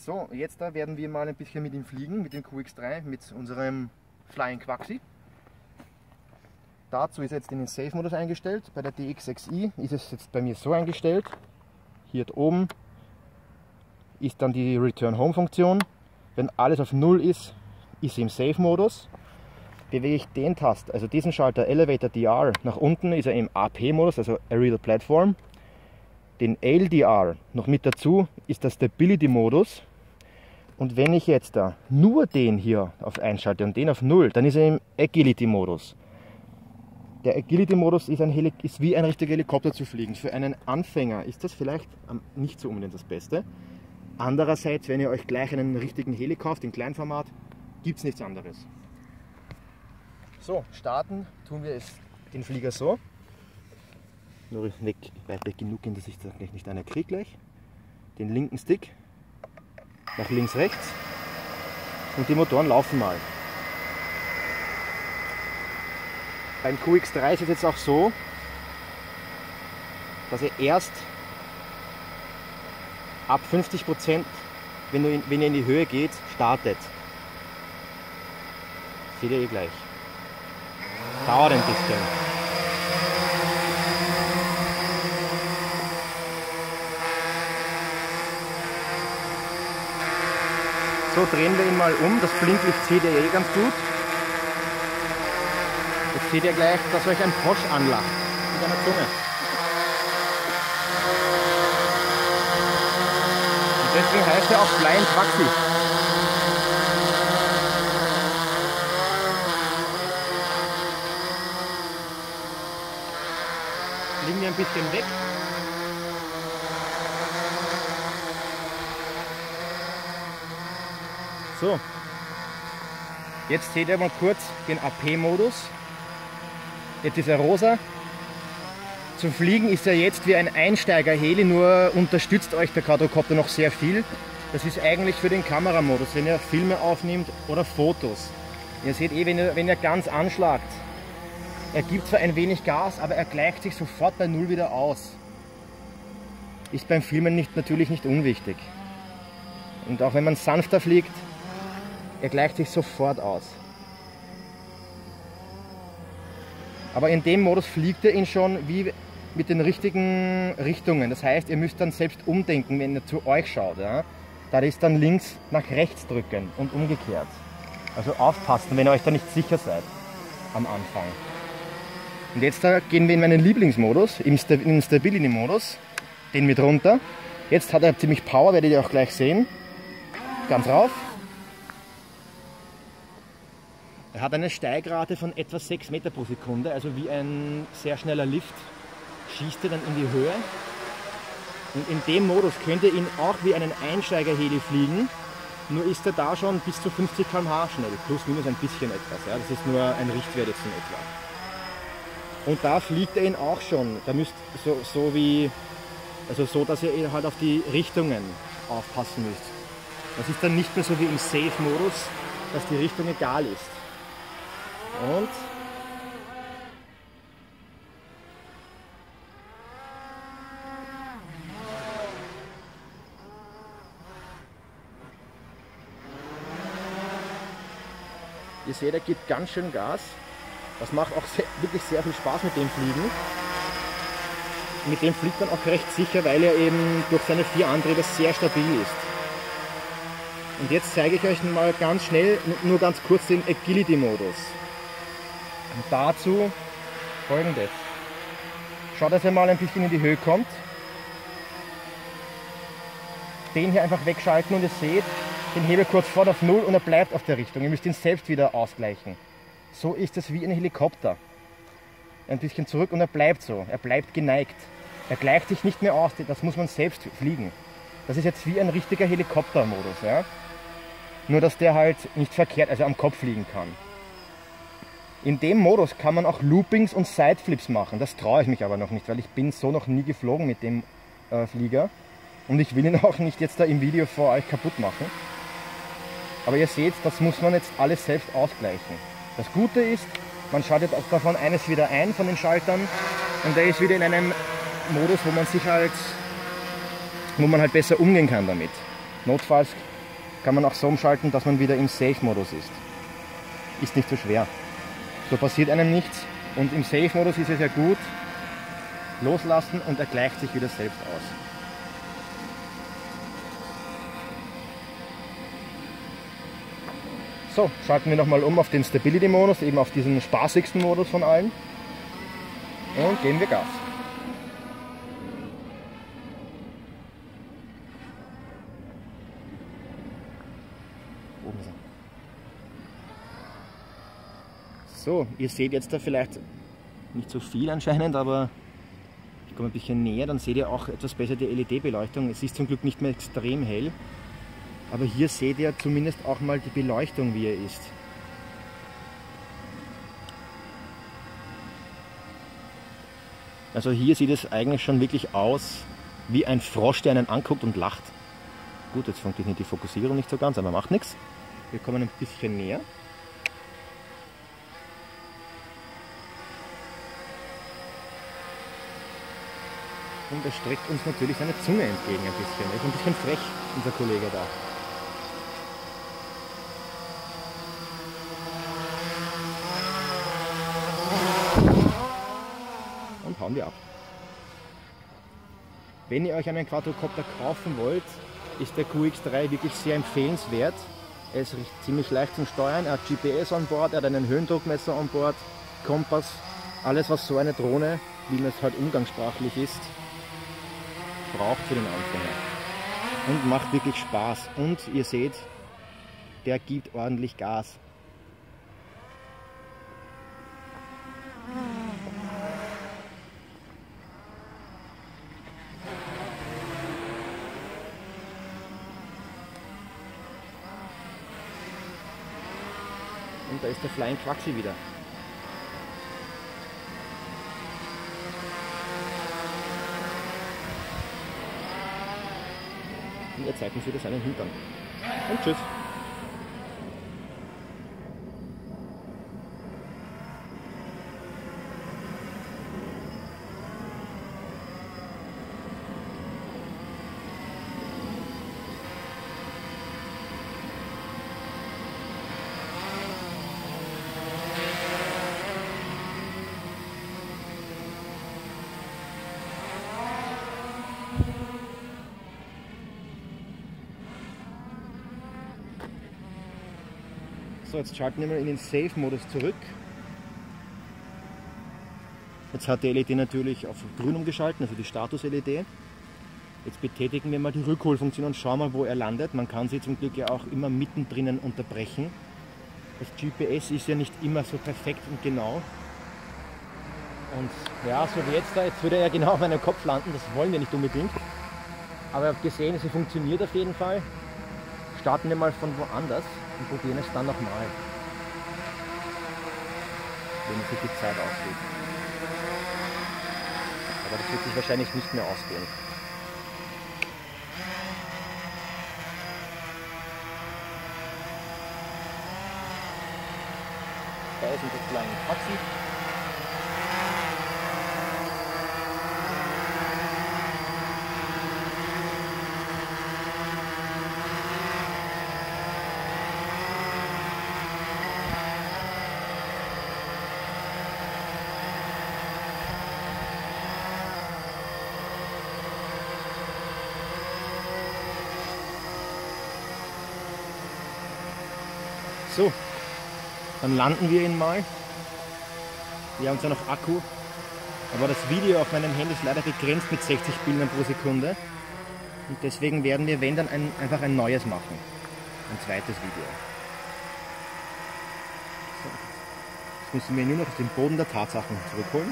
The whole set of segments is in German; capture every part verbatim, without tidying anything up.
So, jetzt da werden wir mal ein bisschen mit ihm fliegen, mit dem Q X drei, mit unserem Flying Quaxi. Dazu ist jetzt in den Safe-Modus eingestellt. Bei der D X sechs i ist es jetzt bei mir so eingestellt. Hier oben ist dann die Return-Home-Funktion. Wenn alles auf null ist, ist sie im Safe-Modus. Bewege ich den Tast, also diesen Schalter Elevator D R, nach unten ist er im A P-Modus, also Aerial Platform. Den A L D R noch mit dazu ist der Stability-Modus. Und wenn ich jetzt da nur den hier auf einschalte und den auf null, dann ist er im Agility-Modus. Der Agility-Modus ist, ein ist wie ein richtiger Helikopter zu fliegen. Für einen Anfänger ist das vielleicht nicht so unbedingt das Beste. Andererseits, wenn ihr euch gleich einen richtigen Heli kauft, in Kleinformat, gibt es nichts anderes. So, starten tun wir es den Flieger so. Nur weg, weit weg genug gehen, dass ich da gleich nicht einer kriege gleich. Den linken Stick nach links, rechts und die Motoren laufen mal. Beim Q X drei ist es jetzt auch so, dass er erst ab fünfzig Prozent, wenn, du in, wenn ihr in die Höhe geht, startet. Seht ihr eh gleich. Dauert ein bisschen. So, drehen wir ihn mal um. Das Blinklicht seht ihr eh ganz gut. Jetzt seht ihr gleich, dass euch ein Frosch anlacht mit einer Zunge. Und deswegen heißt er auch Flying Quaxi. Fliegen wir ein bisschen weg. So, jetzt seht ihr mal kurz den A P-Modus. Jetzt ist er rosa. Zum Fliegen ist er jetzt wie ein Einsteiger-Heli, nur unterstützt euch der Quadrocopter noch sehr viel. Das ist eigentlich für den Kameramodus, wenn ihr Filme aufnimmt oder Fotos. Ihr seht eh, wenn ihr, wenn ihr ganz anschlagt, er gibt zwar ein wenig Gas, aber er gleicht sich sofort bei Null wieder aus. Ist beim Filmen nicht, natürlich nicht unwichtig. Und auch wenn man sanfter fliegt, er gleicht sich sofort aus. Aber in dem Modus fliegt er ihn schon wie mit den richtigen Richtungen. Das heißt, ihr müsst dann selbst umdenken, wenn ihr zu euch schaut. Ja? Da ist dann links nach rechts drücken und umgekehrt. Also aufpassen, wenn ihr euch da nicht sicher seid am Anfang. Und jetzt da gehen wir in meinen Lieblingsmodus, im Stability-Modus, den mit runter. Jetzt hat er ziemlich Power, werdet ihr auch gleich sehen. Ganz rauf. Er hat eine Steigrate von etwa sechs Meter pro Sekunde, also wie ein sehr schneller Lift. Schießt er dann in die Höhe. Und in dem Modus könnt ihr ihn auch wie einen Einsteiger-Heli fliegen, nur ist er da schon bis zu fünfzig Kilometer pro Stunde schnell, plus minus ein bisschen etwas. Ja? Das ist nur ein Richtwert jetzt in etwa. Und da fliegt er ihn auch schon. Da müsst so, so wie, also so, dass ihr halt auf die Richtungen aufpassen müsst. Das ist dann nicht mehr so wie im Safe-Modus, dass die Richtung egal ist. Und ihr seht, er gibt ganz schön Gas. Das macht auch sehr, wirklich sehr viel Spaß mit dem Fliegen. Mit dem fliegt man auch recht sicher, weil er eben durch seine vier Antriebe sehr stabil ist. Und jetzt zeige ich euch mal ganz schnell, nur ganz kurz den Agility-Modus. Und dazu Folgendes. Schaut, dass er mal ein bisschen in die Höhe kommt. Den hier einfach wegschalten und ihr seht, den Hebel kurz vor auf null und er bleibt auf der Richtung. Ihr müsst ihn selbst wieder ausgleichen. So ist es wie ein Helikopter. Ein bisschen zurück und er bleibt so. Er bleibt geneigt. Er gleicht sich nicht mehr aus. Das muss man selbst fliegen. Das ist jetzt wie ein richtiger Helikoptermodus. Ja? Nur dass der halt nicht verkehrt, also am Kopf fliegen kann. In dem Modus kann man auch Loopings und Sideflips machen. Das traue ich mich aber noch nicht, weil ich bin so noch nie geflogen mit dem äh, Flieger. Und ich will ihn auch nicht jetzt da im Video vor euch kaputt machen. Aber ihr seht, das muss man jetzt alles selbst ausgleichen. Das Gute ist, man schaltet auch davon eines wieder ein, von den Schaltern. Und der ist wieder in einem Modus, wo man sich halt, wo man halt besser umgehen kann damit. Notfalls kann man auch so umschalten, dass man wieder im Safe-Modus ist. Ist nicht so schwer. So passiert einem nichts und im Safe-Modus ist es ja gut, loslassen und er gleicht sich wieder selbst aus. So, schalten wir nochmal um auf den Stability-Modus, eben auf diesen spaßigsten Modus von allen und geben wir Gas. So, ihr seht jetzt da vielleicht nicht so viel anscheinend, aber ich komme ein bisschen näher, dann seht ihr auch etwas besser die L E D-Beleuchtung. Es ist zum Glück nicht mehr extrem hell, aber hier seht ihr zumindest auch mal die Beleuchtung, wie er ist. Also hier sieht es eigentlich schon wirklich aus wie ein Frosch, der einen anguckt und lacht. Gut, jetzt funktioniert die Fokussierung nicht so ganz, aber macht nichts. Wir kommen ein bisschen näher. Und er streckt uns natürlich seine Zunge entgegen ein bisschen. Er ist ein bisschen frech, unser Kollege da. Und hauen wir ab. Wenn ihr euch einen Quadrocopter kaufen wollt, ist der Q X drei wirklich sehr empfehlenswert. Er ist ziemlich leicht zum Steuern, er hat G P S an Bord, er hat einen Höhendruckmesser an Bord, Kompass, alles was so eine Drohne, wie man es halt umgangssprachlich ist, braucht für den Anfänger. Und macht wirklich Spaß. Und ihr seht, der gibt ordentlich Gas. Und da ist der Flying Quaxi wieder. Und er zeigt uns wieder seinen Hintern. Und tschüss. So, jetzt schalten wir mal in den Safe-Modus zurück. Jetzt hat die L E D natürlich auf grün umgeschalten, also die Status-L E D. Jetzt betätigen wir mal die Rückholfunktion und schauen mal, wo er landet. Man kann sie zum Glück ja auch immer mittendrin unterbrechen. Das G P S ist ja nicht immer so perfekt und genau. Und ja, so wie jetzt da, jetzt würde er ja genau auf meinem Kopf landen, das wollen wir nicht unbedingt. Aber ihr habt gesehen, sie funktioniert auf jeden Fall. Starten wir mal von woanders und probieren es dann nochmal, wenn sich die Zeit ausgeht. Aber das wird sich wahrscheinlich nicht mehr ausgehen. Da ist unser kleines Taxi. So, dann landen wir ihn mal. Wir haben zwar noch Akku, aber das Video auf meinem Handy ist leider begrenzt mit sechzig Bildern pro Sekunde. Und deswegen werden wir, wenn dann, ein, einfach ein neues machen. Ein zweites Video. So. Jetzt müssen wir ihn nur noch auf den Boden der Tatsachen zurückholen.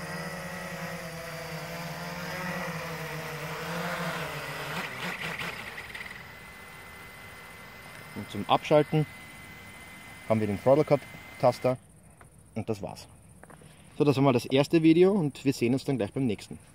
Und zum Abschalten haben wir den Throttle Cut Taster und das war's. So, das war mal das erste Video und wir sehen uns dann gleich beim nächsten.